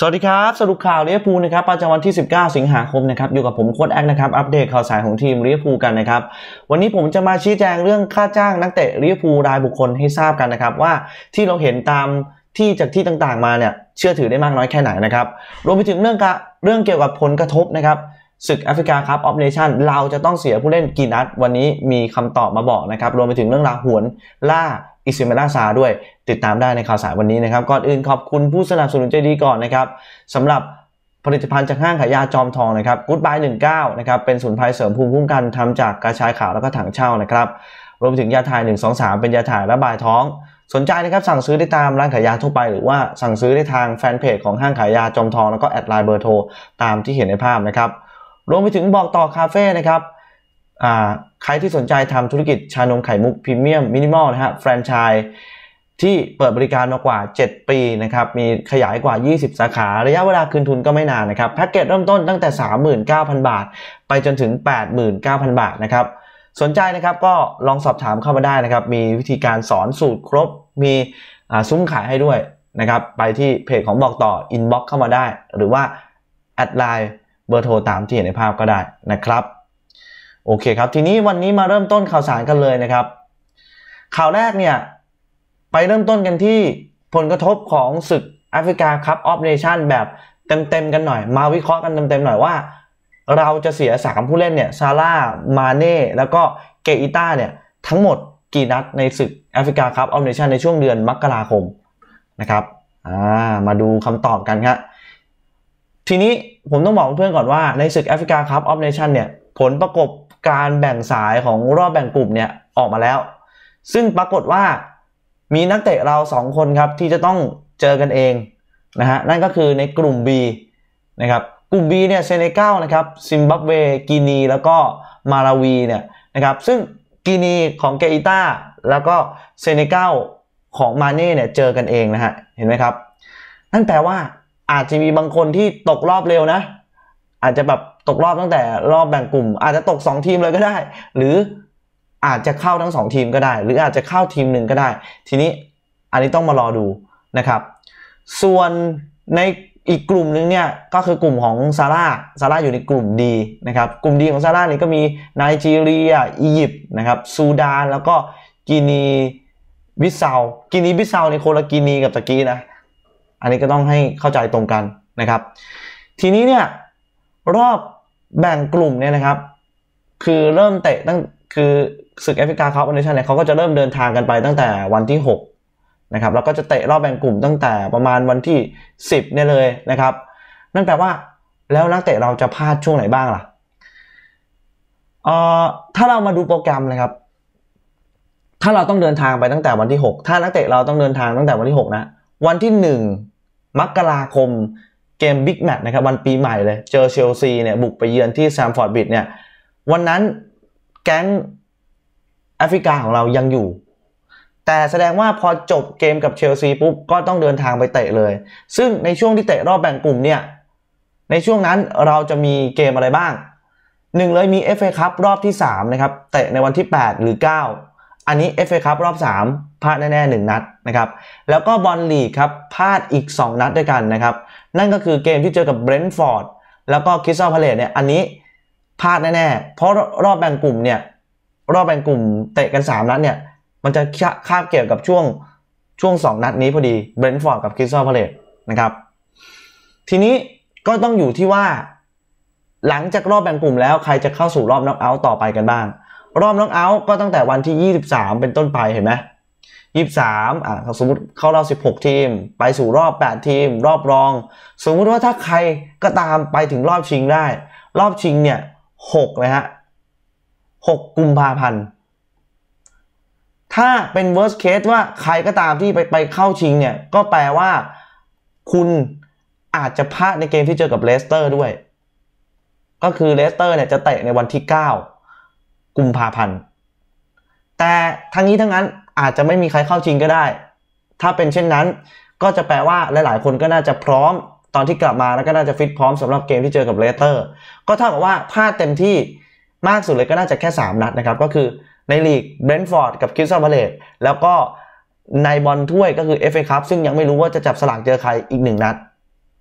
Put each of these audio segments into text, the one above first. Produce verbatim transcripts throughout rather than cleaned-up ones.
สวัสดีครับสรุปข่าวลิเวอร์พูลนะครับประจำวันที่สิบเก้าสิงหาคมนะครับอยู่กับผมโค้ชแอคนะครับอัปเดตข่าวสารของทีมลิเวอร์พูลกันนะครับวันนี้ผมจะมาชี้แจงเรื่องค่าจ้างนักเตะลิเวอร์พูลรายบุคคลให้ทราบกันนะครับว่าที่เราเห็นตามที่จากที่ต่างๆมาเนี่ยเชื่อถือได้มากน้อยแค่ไหนนะครับรวมไปถึงเรื่องเรื่องเกี่ยวกับผลกระทบนะครับศึกแอฟริกาคัพออฟเนชั่นเราจะต้องเสียผู้เล่นกี่นัดวันนี้มีคำตอบมาบอกนะครับรวมไปถึงเรื่องราวหวนล่าอิซิเมล่าซาด้วยติดตามได้ในข่าวสารวันนี้นะครับก่อนอื่นขอบคุณผู้สนับสนุนใจดีก่อนนะครับสำหรับผลิตภัณฑ์จากห้างขายยาจอมทองนะครับกู๊ดบายหนึ่งเก้านะครับเป็นสมุนไพรเสริมภูมิคุ้มกันทำจากกระชายขาวแล้วก็ถังเช่านะครับรวมไปถึงยาถ่ายหนึ่ง สอง สามเป็นยาถ่ายระบายท้องสนใจนะครับสั่งซื้อได้ตามร้านขายยาทั่วไปหรือว่าสั่งซื้อได้ทางแฟนเพจของห้างขายยาจอมทองแล้วก็แอดไลน์เบอร์โทรตามที่เห็นในภาพนะครับรวมไปถึงบอกต่อคาเฟ่นะครับอ่าใครที่สนใจทำธุรกิจชานมไข่มุกพรีเมียมมินิมอลนะฮะแฟรนไชส์ที่เปิดบริการมากว่าเจ็ดปีนะครับมีขยายกว่ายี่สิบสาขาระยะเวลาคืนทุนก็ไม่นานนะครับแพ็กเกจเริ่มต้นตั้งแต่ สามหมื่นเก้าพัน บาทไปจนถึง แปดหมื่นเก้าพัน บาทนะครับสนใจนะครับก็ลองสอบถามเข้ามาได้นะครับมีวิธีการสอนสูตรครบมีซุ้มขายให้ด้วยนะครับไปที่เพจของบอกต่ออินบ็อกซ์เข้ามาได้หรือว่าแอดไลน์เบอร์โทรตามที่เห็นในภาพก็ได้นะครับโอเคครับทีนี้วันนี้มาเริ่มต้นข่าวสารกันเลยนะครับข่าวแรกเนี่ยไปเริ่มต้นกันที่ผลกระทบของศึกแอฟริกาคัพออฟเนชั่นแบบเต็มๆกันหน่อยมาวิเคราะห์กันเต็มๆหน่อยว่าเราจะเสียสามผู้เล่นเนี่ยซาร่ามาเน่แล้วก็เกอิต้าเนี่ยทั้งหมดกี่นัดในศึกแอฟริกาคัพออฟเนชั่นในช่วงเดือนมกราคมนะครับอ่ามาดูคำตอบกันครับทีนี้ผมต้องบอกเพื่อนก่อนว่าในศึกแอฟริกาคัพออฟเนชั่นเนี่ยผลประกบการแบ่งสายของรอบแบ่งกลุ่มเนี่ยออกมาแล้วซึ่งปรากฏว่ามีนักเตะเราสองคนครับที่จะต้องเจอกันเองนะฮะนั่นก็คือในกลุ่ม B นะครับกลุ่ม B เนี่ยเซเนกัลนะครับซิมบับเวกินีแล้วก็มาลาวีเนี่ยนะครับซึ่งกินีของเกอิต้าแล้วก็เซเนกัลของมาเน่เนี่ยเจอกันเองนะฮะเห็นไหมครับนั่นแปลว่าอาจจะมีบางคนที่ตกรอบเร็วนะอาจจะแบบตกรอบตั้งแต่รอบแบ่งกลุ่มอาจจะตกสองทีมเลยก็ได้หรืออาจจะเข้าทั้งสองทีมก็ได้หรืออาจจะเข้าทีมหนึ่งก็ได้ทีนี้อันนี้ต้องมารอดูนะครับส่วนในอีกกลุ่มนึงเนี่ยก็คือกลุ่มของซาร่าซาร่าอยู่ในกลุ่ม D นะครับกลุ่ม D ของซาร่านี่ก็มีไนจีเรียอียิปต์นะครับซูดานแล้วก็กินีบิสเซากินีบิสเซาในโคนละกินีกับตะกี้นะอันนี้ก็ต้องให้เข้าใจตรงกันนะครับทีนี้เนี่ยรอบแบ่งกลุ่มเนี่ยนะครับคือเริ่มเตะตั้งคือศึกแอฟริกาคัพออฟเนชั่นเนี่ยเขาก็จะเริ่มเดินทางกันไปตั้งแต่วันที่หกนะครับแล้วก็จะเตะรอบแบ่งกลุ่มตั้งแต่ประมาณวันที่สิบเนี่ยเลยนะครับนั่นแปลว่าแล้วนักเตะเราจะพลาดช่วงไหนบ้างล่ะเอ่อถ้าเรามาดูโปรแกรมนะครับถ้าเราต้องเดินทางไปตั้งแต่วันที่หกถ้านักเตะเราต้องเดินทางตั้งแต่วันที่หกนะวันที่หนึ่งมกราคมเกมบิ๊กแมตช์นะครับวันปีใหม่เลยเจอเชลซีเนี่ยบุกไปเยือนที่แซมฟอร์ดบริดจ์เนี่ยวันนั้นแก๊งแอฟริกาของเรายังอยู่แต่แสดงว่าพอจบเกมกับเชลซีปุ๊บก็ต้องเดินทางไปเตะเลยซึ่งในช่วงที่เตะรอบแบ่งกลุ่มเนี่ยในช่วงนั้นเราจะมีเกมอะไรบ้างหนึ่งเลยมี เอฟ เอ Cup รอบที่สามนะครับเตะในวันที่แปดหรือเก้าอันนี้ เอฟ เอ Cup รอบสามพลาดแน่ๆหนึ่งนัดนะครับแล้วก็บอลลีกครับพลาดอีกสองนัดด้วยกันนะครับนั่นก็คือเกมที่เจอกับเบรนท์ฟอร์ดแล้วก็คริสตัลพาเลซเนี่ยอันนี้พลาดแน่ๆเพราะรอบแบ่งกลุ่มเนี่ยรอบแบ่งกลุ่มเตะกันสามนัดเนี่ยมันจะคาบเกี่ยวกับช่วงช่วงสองนัดนี้พอดีเบรนท์ฟอร์ดกับคริสตัลพาเลซนะครับทีนี้ก็ต้องอยู่ที่ว่าหลังจากรอบแบ่งกลุ่มแล้วใครจะเข้าสู่รอบน็อกเอาท์ต่อไปกันบ้างรอบน็อกเอาท์ก็ตั้งแต่วันที่ยี่สิบสามเป็นต้นไปเห็นไหมยี่สิบสามอ่ะสมมุติเข้ารอบสิบหกทีมไปสู่รอบแปดทีมรอบรองสมมุติว่าถ้าใครก็ตามไปถึงรอบชิงได้รอบชิงเนี่ยหกเลยฮะหกกุมภาพันธ์ถ้าเป็น worst case ว่าใครก็ตามที่ไปไปเข้าชิงเนี่ยก็แปลว่าคุณอาจจะพลาดในเกมที่เจอกับเลสเตอร์ด้วยก็คือเลสเตอร์เนี่ยจะเตะในวันที่เก้ากุมภาพันธ์แต่ทั้งนี้ทั้งนั้นอาจจะไม่มีใครเข้าชิงก็ได้ถ้าเป็นเช่นนั้นก็จะแปลว่าหลายๆคนก็น่าจะพร้อมตอนที่กลับมาแล้วก็น่าจะฟิตพร้อมสำหรับเกมที่เจอกับเลสเตอร์ก็เท่ากับว่าพลาดเต็มที่มากสุดเลยก็น่าจะแค่สามนัดนะครับก็คือในลีกเบรนท์ฟอร์ดกับคริสตัลพาเลซแล้วก็ในบอลถ้วยก็คือ เอฟ เอ Cup ซึ่งยังไม่รู้ว่าจะจับสลากเจอใครอีกหนึ่งนัด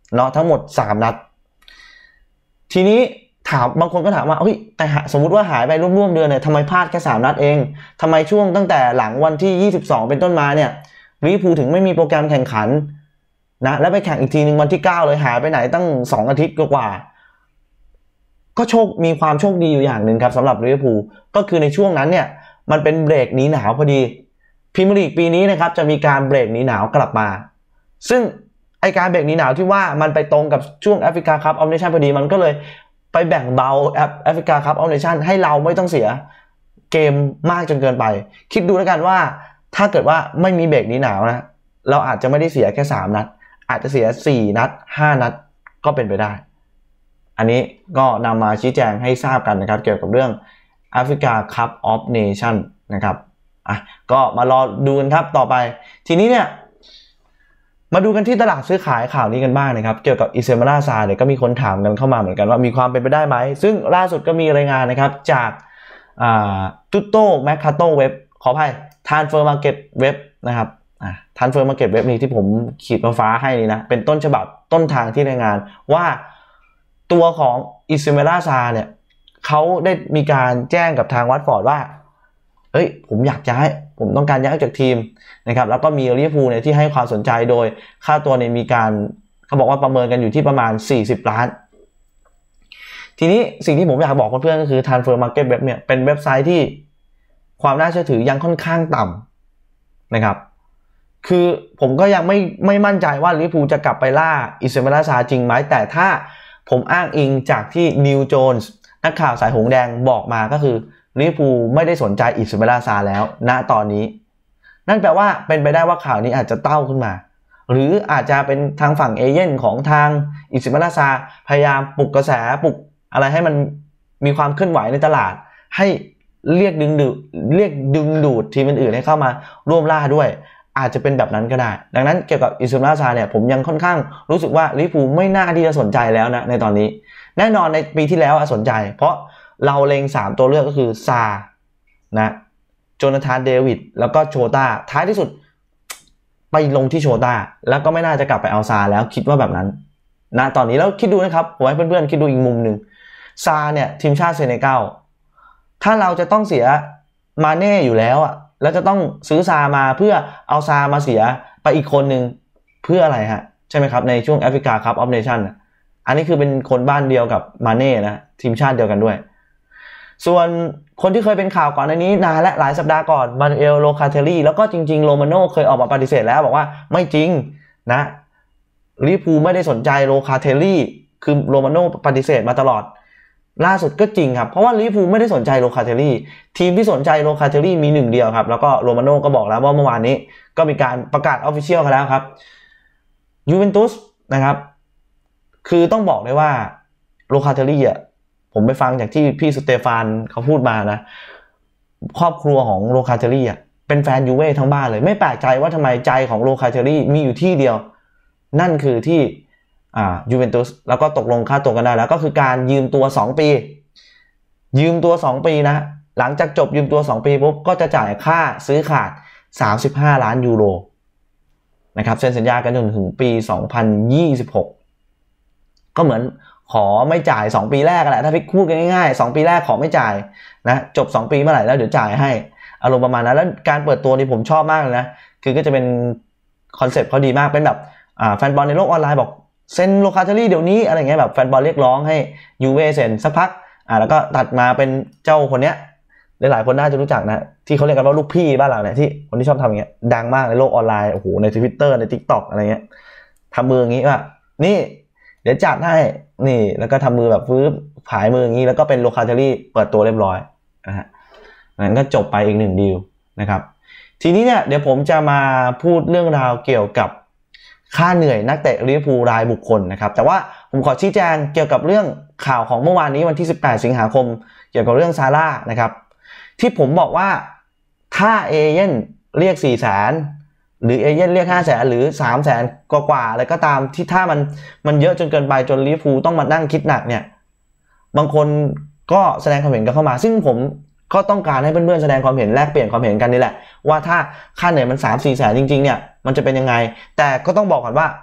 เนาะทั้งหมดสามนัดทีนี้ถามบางคนก็ถามว่าเฮ้ยแต่สมมุติว่าหายไปร่วมๆเดือนเนี่ยทำไมพลาดแค่สามนัดเองทำไมช่วงตั้งแต่หลังวันที่ยี่สิบสองเป็นต้นมาเนี่ยลิเวอร์พูลถึงไม่มีโปรแกรมแข่งขันนะแล้วไปแข่งอีกทีนึงวันที่เก้าเลยหายไปไหนตั้งสองอาทิตย์กว่าก็โชคมีความโชคดีอยู่อย่างหนึ่งครับสำหรับลิเวอร์พูลก็คือในช่วงนั้นเนี่ยมันเป็นเบรกหนีหนาวพอดีพรีเมียร์ลีกปีนี้นะครับจะมีการเบรกหนีหนาวกลับมาซึ่งไอการเบรกหนีหนาวที่ว่ามันไปตรงกับช่วงแอฟริกาคัพออฟเนชั่นพอดีมันก็เลยไปแบ่งเบาแอฟริกาคัพออฟเนชั่นให้เราไม่ต้องเสียเกมมากจนเกินไปคิดดูแล้วกันว่าถ้าเกิดว่าไม่มีเบรกหนีหนาวนะเราอาจจะไม่ได้เสียแค่สามนัดอาจจะเสียสี่นัดห้านัดก็เป็นไปได้อันนี้ก็นำมาชี้แจงให้ทราบกันนะครับเกี่ยวกับเรื่องแอฟริกาคัพออฟเนชั่นนะครับอ่ะก็มารอดูกันครับต่อไปทีนี้เนี่ยมาดูกันที่ตลาดซื้อขายข่าวนี้กันบ้างนะครับเกี่ยวกับอิเซมาราซาเนี่ยก็มีคนถามกันเข้ามาเหมือนกันว่ามีความเป็นไปได้ไหมซึ่งล่าสุดก็มีรายงานนะครับจากอ่าตุโต้แมคคาโตเว็บขออภัยทรานสเฟอร์มาร์เก็ตเว็บนะครับอ่าทรานสเฟอร์มาร์เก็ตเว็บนี้ที่ผมขีดฟ้าให้นี่นะเป็นต้นฉบับต้นทางที่รายงานว่าตัวของอิเซมาราซาเนี่ยเขาได้มีการแจ้งกับทางวัตฟอร์ดว่าเอ้ยผมอยากจะให้ผมต้องการย้ายจากทีมนะครับแล้วก็มีลิเวอร์พูลเนี่ยที่ให้ความสนใจโดยค่าตัวเนี่ยมีการเขาบอกว่าประเมินกันอยู่ที่ประมาณสี่สิบล้านทีนี้สิ่งที่ผมอยากบอกเพื่อนๆก็คือ Transfer Market Web เนี่ยเป็นเว็บไซต์ที่ความน่าเชื่อถือยังค่อนข้างต่ำนะครับคือผมก็ยังไม่ไม่มั่นใจว่าลิเวอร์พูลจะกลับไปล่าอิเซมาราซาจริงไหมแต่ถ้าผมอ้างอิงจากที่นิวโจนส์นักข่าวสายหงแดงบอกมาก็คือลิเวอร์พูลไม่ได้สนใจอิเซมาราซาแล้วณตอนนี้นั่นแปลว่าเป็นไปได้ว่าข่าวนี้อาจจะเต้าขึ้นมาหรืออาจจะเป็นทางฝั่งเอเย่นของทางอิเซมาราซาพยายามปลุกกระแสปลุกอะไรให้มันมีความเคลื่อนไหวในตลาดให้เรียกดึงดูดเรียกดึงดูดทีมอื่นๆให้เข้ามาร่วมล่าด้วยอาจจะเป็นแบบนั้นก็ได้ดังนั้นเกี่ยวกับอิเซมาราซาเนี่ยผมยังค่อนข้างรู้สึกว่าลิเวอร์พูลไม่น่าที่จะสนใจแล้วนะในตอนนี้แน่นอนในปีที่แล้วสนใจเพราะเราเล็งสามตัวเลือกก็คือซานะโจนาธานเดวิดแล้วก็โชต้าท้ายที่สุดไปลงที่โชต้าแล้วก็ไม่น่าจะกลับไปเอาซาแล้วคิดว่าแบบนั้นนะตอนนี้แล้วคิดดูนะครับผมให้เพื่อนๆคิดดูอีกมุมหนึ่งซาเนี่ยทีมชาติเซเนกัลถ้าเราจะต้องเสียมาเน่อยู่แล้วอ่ะแล้วจะต้องซื้อซามาเพื่อเอาซามาเสียไปอีกคนนึงเพื่ออะไรฮะใช่ไหมครับในช่วงแอฟริกาคัพออฟเนชั่นอันนี้คือเป็นคนบ้านเดียวกับมาเน่นะทีมชาติเดียวกันด้วยส่วนคนที่เคยเป็นข่าวก่อนในนี้นานและหลายสัปดาห์ก่อนมานูเอลโลคาเทลลี่แล้วก็จริงๆโรมาโน่เคยออกมาปฏิเสธแล้วบอกว่าไม่จริงนะลิเวอร์พูลไม่ได้สนใจโลคาเทลลี่คือโรมาโน่ปฏิเสธมาตลอดล่าสุดก็จริงครับเพราะว่าลิเวอร์พูลไม่ได้สนใจโลคาเทลลี่ทีมที่สนใจโลคาเทลลี่มีหนึ่งเดียวครับแล้วก็โรมาโน่ก็บอกแล้วว่าเมื่อวานนี้ก็มีการประกาศออฟฟิเชียลกันแล้วครับยูเวนตุสนะครับคือต้องบอกเลยว่าโลคาเทลลี่อ่ะผมไปฟังจากที่พี่สเตฟานเขาพูดมานะครอบครัวของโลคาเทลลี่อ่ะเป็นแฟนยูเว่ทั้งบ้านเลยไม่แปลกใจว่าทำไมใจของโลคาเทลลี่มีอยู่ที่เดียวนั่นคือที่อ่ายูเวนตุสแล้วก็ตกลงค่าตัวกันได้แล้วก็คือการยืมตัวสองปียืมตัวสองปีนะหลังจากจบยืมตัวสองปีปุ๊บก็จะจ่ายค่าซื้อขาดสามสิบห้าล้านยูโรนะครับเซ็นสัญญากันจนถึงปีสองพันยี่สิบหกก็เหมือนขอไม่จ่ายสองปีแรกแหละถ้าพี่พูดกันง่ายๆสองปีแรกขอไม่จ่ายนะจบสองปีเมื่อไหร่แล้วเดี๋ยวจ่ายให้อารมณ์ประมาณนั้นแล้วการเปิดตัวนี่ผมชอบมากเลยนะคือก็จะเป็นคอนเซ็ปต์เขาดีมากเป็นแบบอ่าแฟนบอลในโลกออนไลน์บอกเซ็นโลคาเทลลี่เดี๋ยวนี้อะไรเงี้ยแบบแฟนบอลเรียกร้องให้ยูเว่เซ็นสักพักอ่าแล้วก็ตัดมาเป็นเจ้าคนเนี้ยหลายๆคนน่าจะรู้จักนะที่เขาเรียกกันว่าลูกพี่บ้านเราเนี่ยที่คนที่ชอบทำอย่างเงี้ยดังมากในโลกออนไลน์โอ้โหใน Twitter ใน TikTok อะไรเงี้ยทำมืออย่างงี้ว่านี่เดี๋ยวจัดให้นี่แล้วก็ทำมือแบบฟื้นผายมืออย่างนี้แล้วก็เป็นโลคาเทลลี่เปิดตัวเรียบร้อยนะฮะงั้นก็จบไปอีกหนึ่งดีลนะครับทีนี้เนี่ยเดี๋ยวผมจะมาพูดเรื่องราวเกี่ยวกับค่าเหนื่อยนักเตะลิเวอร์พูลรายบุคคลนะครับแต่ว่าผมขอชี้แจงเกี่ยวกับเรื่องข่าวของเมื่อวานนี้วันที่สิบแปดสิงหาคมเกี่ยวกับเรื่องซาร่านะครับที่ผมบอกว่าถ้าเอเย่นเรียก สี่แสนหรือเอเย่นเรียก ห้าแสนหรือ สามแสน กว่าๆอะไรก็ตามที่ถ้ามันมันเยอะจนเกินไปจนลิเวอร์พูลต้องมานั่งคิดหนักเนี่ยบางคนก็แสดงความเห็นกันเข้ามาซึ่งผมก็ต้องการให้เพื่อนๆแสดงความเห็นแลกเปลี่ยนความเห็นกันนี่แหละว่าถ้าค่าเหนื่อยมัน สามสี่ แสนจริงๆเนี่ยมันจะเป็นยังไงแต่ก็ต้องบอกก่อนว่า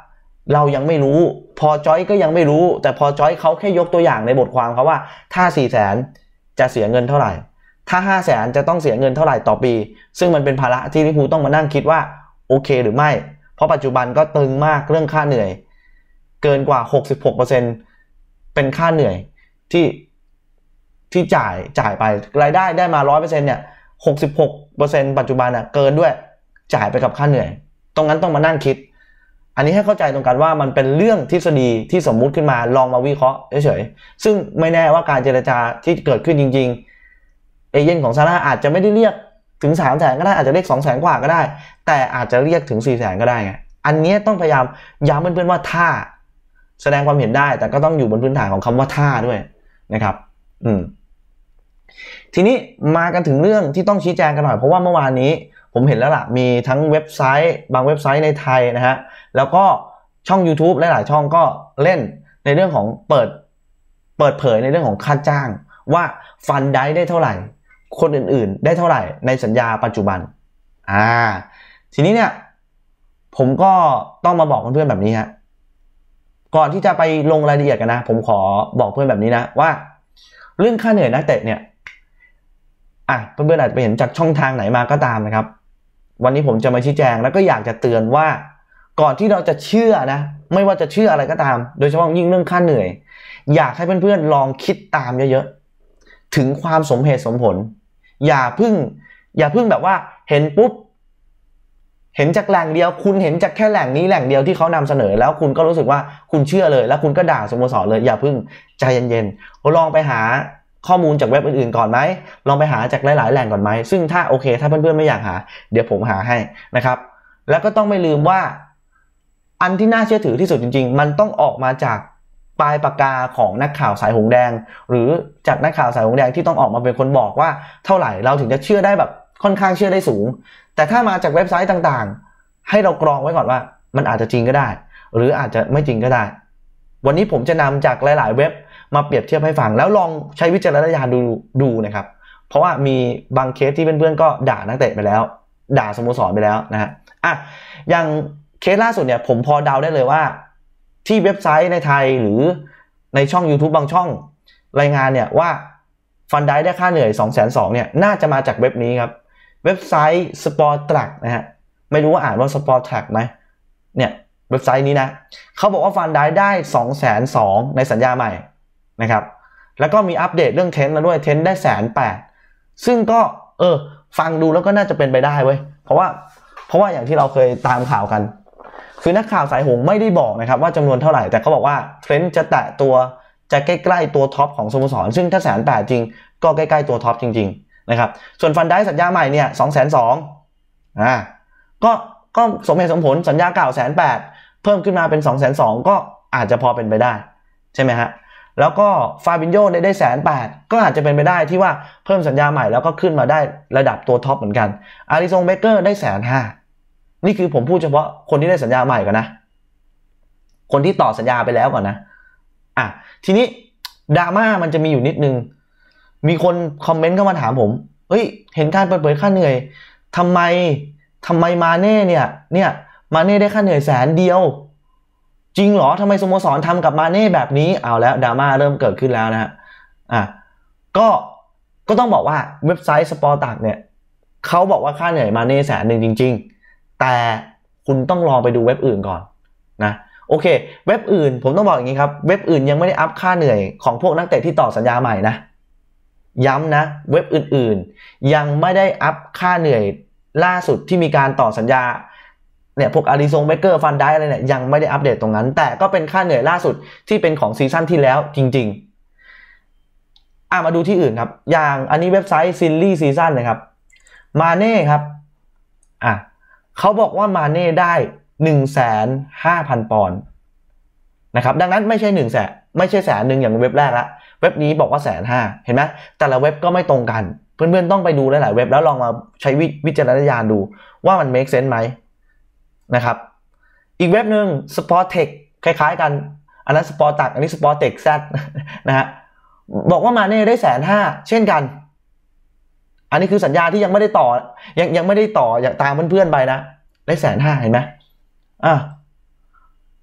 เรายังไม่รู้พอจอยก็ยังไม่รู้แต่พอจอยเขาแค่ยกตัวอย่างในบทความเขาว่าถ้า สี่แสน จะเสียเงินเท่าไหร่ถ้า ห้าแสน จะต้องเสียเงินเท่าไหร่ต่อปีซึ่งมันเป็นภาระที่ลิเวอร์พูลต้องมานั่งคิดว่าโอเคหรือไม่เพราะปัจจุบันก็ตึงมากเรื่องค่าเหนื่อยเกินกว่า หกสิบหกเปอร์เซ็นต์ เป็นค่าเหนื่อยที่ที่จ่ายจ่ายไปรายได้ได้มา ร้อยเปอร์เซ็นต์ เนี่ย หกสิบหกเปอร์เซ็นต์ ปัจจุบันน่ะเกินด้วยจ่ายไปกับค่าเหนื่อยตรงนั้นต้องมานั่งคิดอันนี้ให้เข้าใจตรงกันว่ามันเป็นเรื่องทฤษฎีที่สมมุติขึ้นมาลองมาวิเคราะห์เฉยๆซึ่งไม่แน่ว่าการเจรจาที่เกิดขึ้นจริงๆเอเจนต์ของซาร่าอาจจะไม่ได้เรียกถึง สามแสน ก็ได้อาจจะเรียก สองแสน กว่าก็ได้แต่อาจจะเรียกถึง สี่แสน ก็ได้ไงอันนี้ต้องพยายามย้ำเพื่อนๆว่าถ้าแสดงความเห็นได้แต่ก็ต้องอยู่บนพื้นฐานของคำว่าถ้าด้วยนะครับอืมทีนี้มากันถึงเรื่องที่ต้องชี้แจงกันหน่อยเพราะว่าเมื่อวานนี้ผมเห็นแล้วล่ะมีทั้งเว็บไซต์บางเว็บไซต์ในไทยนะฮะแล้วก็ช่อง YouTube หลายๆช่องก็เล่นในเรื่องของเปิดเปิดเผยในเรื่องของค่าจ้างว่าฟันได้ได้เท่าไหร่คนอื่นๆได้เท่าไหร่ในสัญญาปัจจุบันอ่าทีนี้เนี่ยผมก็ต้องมาบอกเพื่อนๆแบบนี้ฮะก่อนที่จะไปลงรายละเอียดกันนะผมขอบอกเพื่อนแบบนี้นะว่าเรื่องค่าเหนื่อยนักเตะเนี่ยอ่ะเพื่อนๆอาจจะไปเห็นจากช่องทางไหนมาก็ตามนะครับวันนี้ผมจะมาชี้แจงแล้วก็อยากจะเตือนว่าก่อนที่เราจะเชื่อนะไม่ว่าจะเชื่ออะไรก็ตามโดยเฉพาะยิ่งเรื่องค่าเหนื่อยอยากให้เพื่อนๆลองคิดตามเยอะๆถึงความสมเหตุสมผลอย่าพึ่งอย่าพึ่งแบบว่าเห็นปุ๊บเห็นจากแหล่งเดียวคุณเห็นจากแค่แหล่งนี้แหล่งเดียวที่เขานำเสนอแล้วคุณก็รู้สึกว่าคุณเชื่อเลยแล้วคุณก็ด่าสโมสรเลยอย่าพึ่งใจเย็นๆลองไปหาข้อมูลจากเว็บอื่นๆก่อนไหมลองไปหาจากหลายๆแหล่งก่อนไหมซึ่งถ้าโอเคถ้าเพื่อนๆไม่อยากหาเดี๋ยวผมหาให้นะครับแล้วก็ต้องไม่ลืมว่าอันที่น่าเชื่อถือที่สุดจริงๆมันต้องออกมาจากปลายปากกาของนักข่าวสายหงแดงหรือจากนักข่าวสายหงแดงที่ต้องออกมาเป็นคนบอกว่าเท่าไหร่เราถึงจะเชื่อได้แบบค่อนข้างเชื่อได้สูงแต่ถ้ามาจากเว็บไซต์ต่างๆให้เรากรองไว้ก่อนว่ามันอาจจะจริงก็ได้หรืออาจจะไม่จริงก็ได้วันนี้ผมจะนำจากหลายๆเว็บมาเปรียบเทียบให้ฟังแล้วลองใช้วิจารณญาณดูดูนะครับเพราะว่ามีบางเคสที่เพื่อนๆก็ด่านักเตะไปแล้วด่าสโมสรไปแล้วนะฮะอ่ะอย่างเคสล่าสุดเนี่ยผมพอเดาได้เลยว่าที่เว็บไซต์ในไทยหรือในช่อง YouTube บางช่องรายงานเนี่ยว่าฟันได้ได้ค่าเหนื่อย สองแสนสองหมื่น เนี่ยน่าจะมาจากเว็บนี้ครับเว็บไซต์ Sporttrack นะฮะไม่รู้ว่าอ่านว่า Sporttrack ไหมเนี่ยเว็บไซต์นี้นะเขาบอกว่าฟันได้ได้ สองแสนสองหมื่น ในสัญญาใหม่นะครับแล้วก็มีอัปเดตเรื่องเทนแล้วด้วยเทนได้ หนึ่งแสนแปดหมื่น ซึ่งก็เออฟังดูแล้วก็น่าจะเป็นไปได้เว้ยเพราะว่าเพราะว่าอย่างที่เราเคยตามข่าวกันคือนักข่าวสายหงไม่ได้บอกนะครับว่าจำนวนเท่าไหร่แต่เขาบอกว่าเทรนด์จะแตะตัวจะใกล้ๆตัวท็อปของสโมสรซึ่งถ้า หนึ่งแสนแปดหมื่น จริงก็ใกล้ๆตัวท็อปจริงๆนะครับส่วนฟันได้สัญญาใหม่เนี่ย สองแสนสองหมื่น อ่าก็ก็สมเหตุสมผลสัญญาเก่า หนึ่งแสนแปดหมื่น เพิ่มขึ้นมาเป็น สองแสนสองหมื่น ก็อาจจะพอเป็นไปได้ใช่ไหมฮะแล้วก็ฟาบินโญ่ได้ได้ หนึ่งแสนแปดหมื่น ก็อาจจะเป็นไปได้ที่ว่าเพิ่มสัญญาใหม่แล้วก็ขึ้นมาได้ระดับตัวท็อปเหมือนกันอาริซงเบเกอร์ได้ หนึ่งแสนห้าหมื่น นี่คือผมพูดเฉพาะคนที่ได้สัญญาใหม่ก่อนนะคนที่ต่อสัญญาไปแล้วก่อนนะอ่ะทีนี้ดราม่ามันจะมีอยู่นิดนึงมีคนคอมเมนต์เข้ามาถามผมเฮ้ยเห็นการเปิดเผยค่าเหนื่อยทำไมทำไมมาเน่เนี่ยเนี่ยมาเน่ได้ค่าเหนื่อยแสนเดียวจริงเหรอทำไมสโมสรทำกับมาเน่แบบนี้เอาแล้วดราม่าเริ่มเกิดขึ้นแล้วนะฮะอ่ะก็ก็ต้องบอกว่าเว็บไซต์ Sporttrack เนี่ยเขาบอกว่าค่าเหนื่อยมาเน่แสนหนึ่งจริงๆแต่คุณต้องลองไปดูเว็บอื่นก่อนนะโอเคเว็บอื่นผมต้องบอกอย่างนี้ครับเว็บอื่นยังไม่ได้อัพค่าเหนื่อยของพวกนักเตะที่ต่อสัญญาใหม่นะย้ำนะเว็บอื่นๆยังไม่ได้อัพค่าเหนื่อยล่าสุดที่มีการต่อสัญญาเนี่ยพวกอาริซงเบเกอร์ฟันได้อะไรเนี่ยยังไม่ได้อัปเดตตรงนั้นแต่ก็เป็นค่าเหนื่อยล่าสุดที่เป็นของซีซั่นที่แล้วจริงๆอ่ะมาดูที่อื่นครับอย่างอันนี้เว็บไซต์ซิลลี่ซีซั่นนะครับมาเน่ครับอ่ะเขาบอกว่ามาเน่ได้ หนึ่งแสนห้าพัน ปอนด์นะครับดังนั้นไม่ใช่หนึ่งแสนไม่ใช่แสนหนึ่งอย่างเว็บแรกละเว็บนี้บอกว่าแสนห้าเห็นไหมแต่ละเว็บก็ไม่ตรงกันเพื่อนๆต้องไปดูหลายๆเว็บแล้วลองมาใช้วิจารณญาณดูว่ามัน make sense ไหมนะครับอีกเว็บหนึ่ง Sportech คล้ายๆกันอันนั้น Sporttrack อันนี้ Sportech Z นะฮะบอกว่ามาเน่ได้แสนห้าเช่นกันอันนี้คือสัญญาที่ยังไม่ได้ต่อยังยังไม่ได้ต่ออย่างตามเพื่อนๆไปนะได้แสนห้าเห็นไหมอ่ะ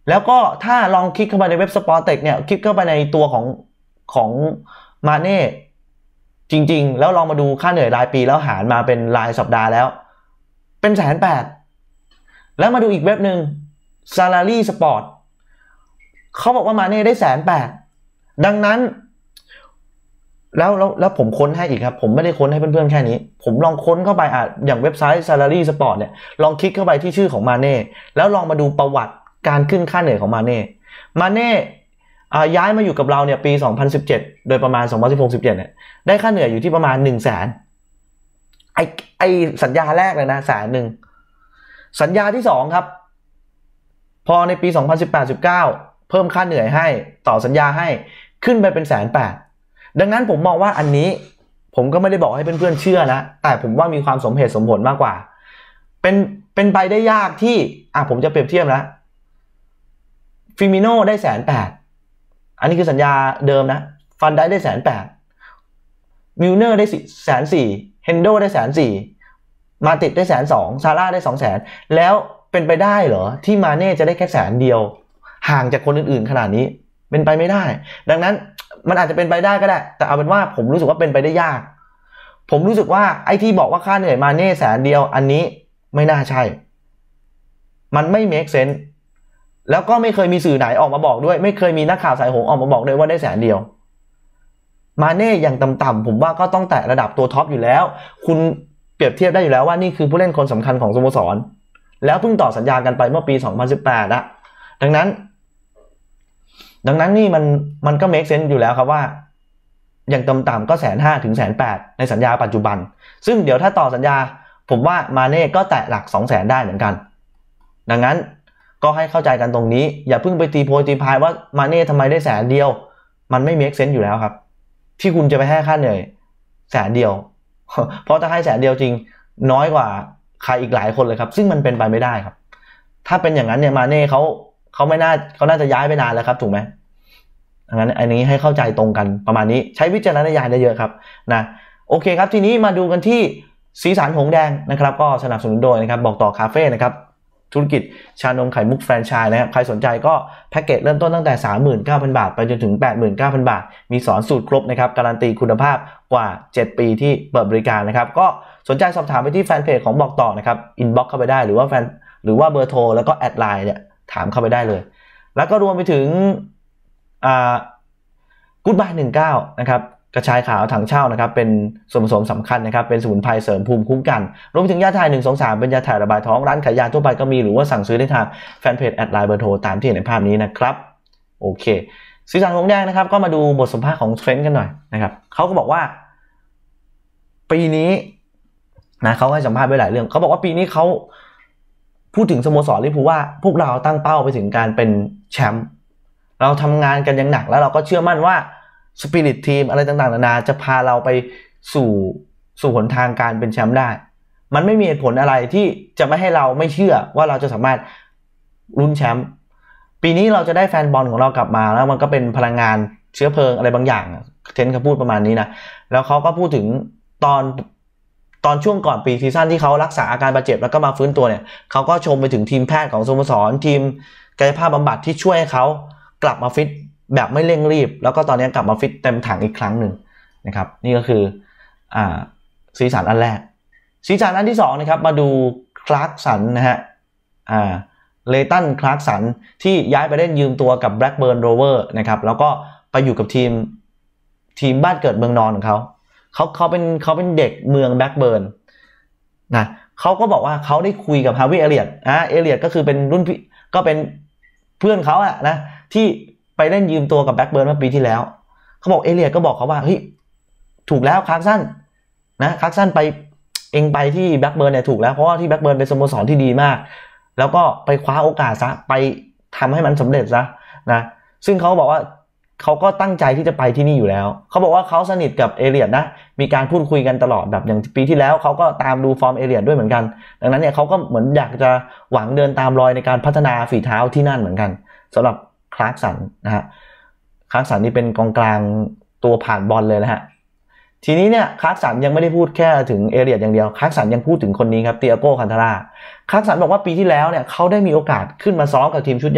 แล้วก็ถ้าลองคลิกเข้าไปในเว็บสปอร์เต็กเนี่ยคลิกเข้าไปในตัวของของมาเน่จริงๆแล้วลองมาดูค่าเหนื่อยรายปีแล้วหารมาเป็นรายสัปดาห์แล้วเป็นแสนแปดแล้วมาดูอีกเว็บหนึ่ง Salary Sport เขาบอกว่ามาเน่ได้แสนแปดดังนั้นแล้วแล้วแล้วผมค้นให้อีกครับผมไม่ได้ค้นให้เพื่อนๆแค่นี้ผมลองค้นเข้าไปอ่ะอย่างเว็บไซต์ Salary Sport เนี่ยลองคลิกเข้าไปที่ชื่อของมาเน่แล้วลองมาดูประวัติการขึ้นค่าเหนื่อยของมาเน่มาเน่ย้ายมาอยู่กับเราเนี่ยปีสองพันสิบเจ็ดโดยประมาณสองพันสิบหก สิบเจ็ดเนี่ยได้ค่าเหนื่อยอยู่ที่ประมาณ หนึ่งแสน ไอไอสัญญาแรกเลยนะแสนหนึ่งสัญญาที่สองครับพอในปีสองพันสิบแปด สิบเก้าเพิ่มค่าเหนื่อยให้ต่อสัญญาให้ขึ้นไปเป็นแสนแปดดังนั้นผมมองว่าอันนี้ผมก็ไม่ได้บอกให้เพื่อนๆเชื่อนะแต่ผมว่ามีความสมเหตุสมผลมากกว่าเป็นเป็นไปได้ยากที่อ่ะผมจะเปรียบเทียบนะฟิมิโน่ได้แสนแปดอันนี้คือสัญญาเดิมนะฟันได้ได้แสนแปดมิลเนอร์ได้แสนสี่เฮนโดได้แสนสี่มาติดได้แสนสองซาร่าได้สองแสนแล้วเป็นไปได้เหรอที่มาเน่จะได้แค่แสนเดียวห่างจากคนอื่นๆขนาดนี้เป็นไปไม่ได้ดังนั้นมันอาจจะเป็นไปได้ก็ได้แต่เอาเป็นว่าผมรู้สึกว่าเป็นไปได้ยากผมรู้สึกว่าไอ้ที่บอกว่าค่าเหนื่อยมาเน่แสนเดียวอันนี้ไม่น่าใช่มันไม่ make sense แล้วก็ไม่เคยมีสื่อไหนออกมาบอกด้วยไม่เคยมีนักข่าวสายหงออกมาบอกด้วยว่าได้แสนเดียวมาเน่อย่างต่ำๆผมว่าก็ต้องแตะระดับตัวท็อปอยู่แล้วคุณเปรียบเทียบได้อยู่แล้วว่านี่คือผู้เล่นคนสำคัญของสโมสรแล้วเพิ่งต่อสัญญากันไปเมื่อปีสองพันสิบแปดอะดังนั้นดังนั้นนี่มันมันก็ make sense อยู่แล้วครับว่าอย่างต่ำๆก็แสนห้าถึงแสนแปดในสัญญาปัจจุบันซึ่งเดี๋ยวถ้าต่อสัญญาผมว่ามาเน่ก็แตะหลักสองแสนได้เหมือนกันดังนั้นก็ให้เข้าใจกันตรงนี้อย่าเพิ่งไปตีโพยตีพายว่ามาเน่ทำไมได้แสนเดียวมันไม่ make sense อยู่แล้วครับที่คุณจะไปให้ค่าเหนื่อยแสนเดียวเพราะถ้าให้แสนเดียวจริงน้อยกว่าใครอีกหลายคนเลยครับซึ่งมันเป็นไปไม่ได้ครับถ้าเป็นอย่างนั้นเนี่ยมาเน่เขาเขาไม่น่าเขาน่าจะย้ายไปนานแล้วครับถูกไหมดังนั้นอันนี้ให้เข้าใจตรงกันประมาณนี้ใช้วิจารณญาณเยอะๆครับนะโอเคครับทีนี้มาดูกันที่สีสันหงแดงนะครับก็สนับสนุนโดยนะครับบอกต่อคาเฟ่นะครับธุรกิจชานมไข่มุกแฟรนไชส์นะครับใครสนใจก็แพ็กเกจเริ่มต้นตั้งแต่ สามหมื่นเก้าพัน บาทไปจนถึง แปดหมื่นเก้าพัน บาทมีสอนสูตรครบนะครับการันตีคุณภาพกว่าเจ็ดปีที่เปิดบริการนะครับก็สนใจสอบถามไปที่แฟนเพจของบอกต่อนะครับอินบ็อกซ์เข้าไปได้หรือว่าแฟนหรือว่าเบอร์โทรแล้วก็แอดไลน์เนี่ยถามเข้าไปได้เลยแล้วก็รวมไปถึงอ่ากู๊ดบายหนึ่งเก้านะครับกระชายขาวถังเช่านะครับเป็นส่วนผสมสำคัญนะครับเป็นสมุนไพรเสริมภูมิคุ้มกันรวมไปถึงยาถ่ายหนึ่ง สอง สามเป็นยาถ่ายระบายท้องร้านขายยาทั่วไปก็มีหรือว่าสั่งซื้อได้ทางแฟนเพจแอดไลน์เบอร์โทรตามที่เห็นในภาพนี้นะครับโอเคสีสันหงแดงนะครับก็มาดูบทสัมภาษณ์ของเทรนต์กันหน่อยนะครับเขาก็บอกว่าปีนี้นะเขาให้สัมภาษณ์ไว้หลายเรื่องเขาบอกว่าปีนี้เขาพูดถึงสโมสรลิเวอร์พูลว่าพวกเราตั้งเป้าไปถึงการเป็นแชมป์เราทำงานกันอย่างหนักแล้วเราก็เชื่อมั่นว่าสปิริตทีมอะไรต่างๆนานาจะพาเราไปสู่สู่หนทางการเป็นแชมป์ได้มันไม่มีเหตุผลอะไรที่จะไม่ให้เราไม่เชื่อว่าเราจะสามารถลุ้นแชมป์ปีนี้เราจะได้แฟนบอลของเรากลับมาแล้วมันก็เป็นพลังงานเชื้อเพลิงอะไรบางอย่างเทนเขาพูดประมาณนี้นะแล้วเขาก็พูดถึงตอนตอนช่วงก่อนปีซีซั่นที่เขารักษาอาการบาดเจ็บแล้วก็มาฟื้นตัวเนี่ยเขาก็ชมไปถึงทีมแพทย์ของสโมสรทีมกายภาพบำบัดที่ช่วยให้เขากลับมาฟิตแบบไม่เร่งรีบแล้วก็ตอนนี้กลับมาฟิตเต็มถังอีกครั้งหนึ่งนะครับนี่ก็คืออ่าสีสันอันแรกสีสันอันที่สองนะครับมาดูคลาร์กสันนะฮะอ่าเลตันคลาร์กสันที่ย้ายไปเล่นยืมตัวกับแบล็กเบิร์นโรเวอร์นะครับแล้วก็ไปอยู่กับทีมทีมบ้านเกิดเมืองนอนของเขาเขาเขาเป็นเขาเป็นเด็กเมืองแบล็กเบิร์นนะเขาก็บอกว่าเขาได้คุยกับฮาร์วีย์เอเลียตอ่าเอเลียตก็คือเป็นรุ่นพี่ก็เป็นเพื่อนเขาอะนะที่ไปเล่นยืมตัวกับแบล็กเบิร์นเมื่อปีที่แล้วเขาบอกเอเลียตก็บอกเขาว่าเฮ้ยถูกแล้วคลาร์กสันนะคลาร์กสันไปเองไปที่แบล็กเบิร์นเนี่ยถูกแล้วเพราะว่าที่แบล็กเบิร์นเป็นสโมสรที่ดีมากแล้วก็ไปคว้าโอกาสซะไปทำให้มันสำเร็จซะนะซึ่งเขาบอกว่าเขาก็ตั้งใจที่จะไปที่นี่อยู่แล้วเขาบอกว่าเขาสนิทกับเอเลียตนะมีการพูดคุยกันตลอดแบบอย่างปีที่แล้วเขาก็ตามดูฟอร์มเอเลียตด้วยเหมือนกันดังนั้นเนี่ยเขาก็เหมือนอยากจะหวังเดินตามรอยในการพัฒนาฝีเท้าที่นั่นเหมือนกันสำหรับคลาร์กสันนะฮะคลาร์กสันนี่เป็นกองกลางตัวผ่านบอลเลยนะฮะทีนี้เนี่ยคลาร์กสันยังไม่ได้พูดแค่ถึงเอเลียตอย่างเดียวคลาร์กสันยังพูดถึงคนนี้ครับเตียโก้คันทาร่าคลาร์กสันบอกว่าปีที่แล้วเนี่ยเขาได้มีโอกาสขึ้นมาซ้อมกับทีมชุดใหญ่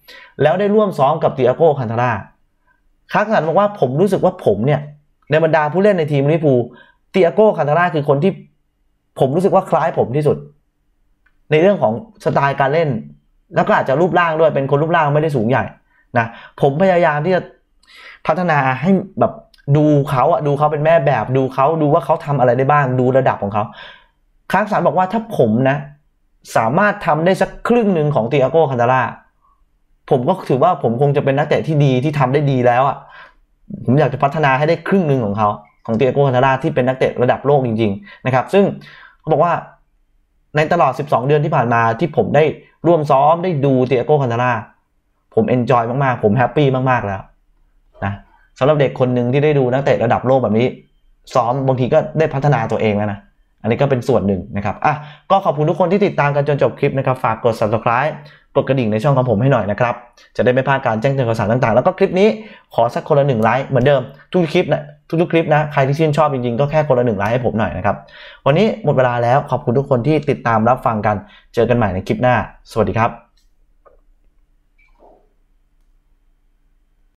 แล้วได้ร่วมซ้อมกับติอาโก้คันทาร่าคาร์สันบอกว่าผมรู้สึกว่าผมเนี่ยในบรรดาผู้เล่นในทีมลิเวอร์พูลติอาโก้คันทาร่าคือคนที่ผมรู้สึกว่าคล้ายผมที่สุดในเรื่องของสไตล์การเล่นแล้วก็อาจจะรูปร่างด้วยเป็นคนรูปร่างไม่ได้สูงใหญ่นะผมพยายามที่จะพัฒนาให้แบบดูเขาอะดูเขาเป็นแม่แบบดูเขาดูว่าเขาทำอะไรได้บ้างดูระดับของเขาคาร์สันบอกว่าถ้าผมนะสามารถทำได้สักครึ่งหนึ่งของติอาโก้คันทาร่าผมก็ถือว่าผมคงจะเป็นนักเตะที่ดีที่ทำได้ดีแล้วอ่ะผมอยากจะพัฒนาให้ได้ครึ่งหนึ่งของเขาของติอาโก้คันทาร่าที่เป็นนักเตะระดับโลกจริงๆนะครับซึ่งเขาบอกว่าในตลอดสิบสองเดือนที่ผ่านมาที่ผมได้ร่วมซ้อมได้ดูติอาโก้คันทาร่าผมเอนจอยมากๆผมแฮปปี้มากๆแล้วนะสำหรับเด็กคนหนึ่งที่ได้ดูนักเตะระดับโลกแบบนี้ซ้อมบางทีก็ได้พัฒนาตัวเองแล้วนะอันนี้ก็เป็นส่วนหนึ่งนะครับอ่ะก็ขอบคุณทุกคนที่ติดตามกันจนจบคลิปนะครับฝากกด ซับสไครบ์ กดกระดิ่งในช่องของผมให้หน่อยนะครับจะได้ไม่พลาดการแจ้งเตือนข่าวสารต่างๆแล้วก็คลิปนี้ขอสักคนละหนึ่งไลค์เหมือนเดิมทุกคลิปนะทุกๆคลิปนะใครที่ชื่นชอบจริงๆก็แค่คนละหนึ่งไลค์ให้ผมหน่อยนะครับวันนี้หมดเวลาแล้วขอบคุณทุกคนที่ติดตามรับฟังกันเจอกันใหม่ในคลิปหน้าสวัสดีครับ